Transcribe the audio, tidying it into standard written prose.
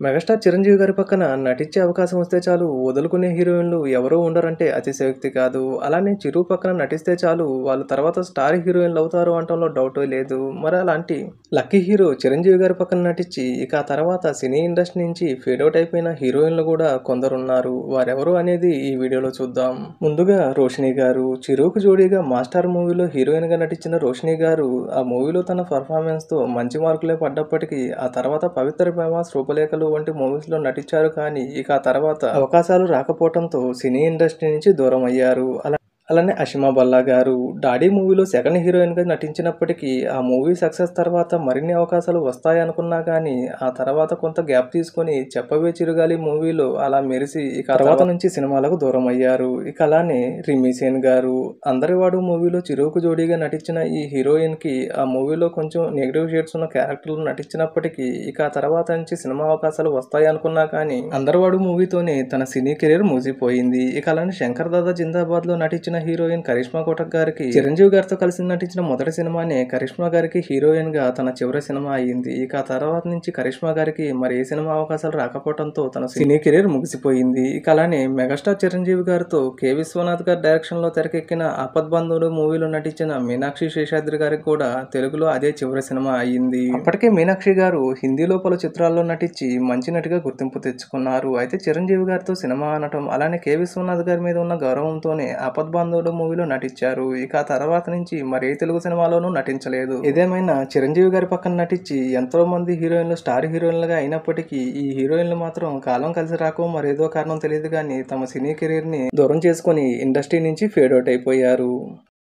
Megastar Chiranjeevi గారి పక్కన నటించే అవకాశం వస్తే చాలు వదులుకునే హీరోయిన్లు ఎవరూ ఉండరంటే అతిశయోక్తి కాదు. అలానే చిరు పక్కన నటిస్తే చాలు వాళ్ళు తర్వాత స్టార్ హీరోయిన్లు అవుతారు అనటంలో డౌటే లేదు. మరి అలాంటి లక్కీ హీరో చిరంజీవి గారి పక్కన నటించి ఇక ఆ తర్వాత సినీ ఇండస్ట్రీ నుంచి ఫేడ్ అవుట్ అయిపోయిన హీరోయిన్లు కూడా కొందరున్నారు. వారెవరు అనేది ఈ వీడియోలో చూద్దాం. ముందుగా రోషిని గారు. చిరుకు జోడీగా మాస్టర్ మూవీలో హీరోయిన్ గా నటించిన రోషిని గారు ఆ మూవీలో తన పర్ఫార్మెన్స్ తో మంచి మార్కులే పడ్డప్పటికీ ఆ తర్వాత పవిత్ర ప్రేమ, రూపలేఖలు వంటి మూవీస్ లో నటించారు. కానీ ఇక ఆ తర్వాత అవకాశాలు రాకపోవడంతో సినీ ఇండస్ట్రీ నుంచి దూరం అయ్యారు. అలానే అషిమా బల్లా గారు డాడీ మూవీలో సెకండ్ హీరోయిన్ గా నటించినప్పటికీ ఆ మూవీ సక్సెస్ తర్వాత మరిన్ని అవకాశాలు వస్తాయనుకున్నా కానీ ఆ తర్వాత కొంత గ్యాప్ తీసుకొని చెప్పవే చిరుగాలి మూవీలో అలా మెరిసి ఇక తర్వాత నుంచి సినిమాలకు దూరం అయ్యారు. ఇక అలానే రిమీ సేన్ గారు అందరివాడు మూవీలో చిరుకు జోడీగా నటించిన ఈ హీరోయిన్ కి ఆ మూవీలో కొంచెం నెగిటివ్ షేడ్స్ ఉన్న క్యారెక్టర్లు నటించినప్పటికీ ఇక ఆ తర్వాత నుంచి సినిమా అవకాశాలు వస్తాయి అనుకున్నా కానీ అందరివాడు మూవీతోనే తన సినీ కెరీర్ మూసిపోయింది. ఇక అలానే శంకర్ దాదా జిందాబాద్ లో నటించిన హీరోయిన్ కరిష్మా కోటక్ గారికి చిరంజీవి గారితో కలిసి నటించిన మొదటి సినిమానే కరిష్మా గారికి హీరోయిన్ గా తన చివరి సినిమా అయ్యింది. ఇక ఆ తర్వాత నుంచి కరిష్మా గారికి మరి ఏ సినిమా అవకాశాలు రాకపోవడంతో తన సినీ కెరీర్ ముగిసిపోయింది. ఇక అలానే మెగాస్టార్ చిరంజీవి గారితో కె విశ్వనాథ్ గారి డైరెక్షన్ లో తెరకెక్కిన ఆపద్ బంధువుడు మూవీలో నటించిన మీనాక్షి శేషాద్రి గారికి కూడా తెలుగులో అదే చివరి సినిమా అయ్యింది. అప్పటికే మీనాక్షి గారు హిందీలో పలు చిత్రాల్లో నటించి మంచి నటిగా గుర్తింపు తెచ్చుకున్నారు. అయితే చిరంజీవి గారితో సినిమా అనటం అలానే కె విశ్వనాథ్ గారి మీద ఉన్న గౌరవంతోనే ఆపద్ బంధువుడు మూవీలో నటించారు. ఇక ఆ తర్వాత నుంచి మరే తెలుగు సినిమాలోనూ నటించలేదు. ఏదేమైనా చిరంజీవి గారి పక్కన నటించి ఎంతో మంది హీరోయిన్లు స్టార్ హీరోయిన్లుగా అయినప్పటికీ ఈ హీరోయిన్లు మాత్రం కాలం కలిసి రాకో మరేదో కారణం తెలియదు కానీ తమ సినీ కెరీర్ ని దూరం చేసుకుని ఇండస్ట్రీ నుంచి ఫేడ్ అవుట్ అయిపోయారు.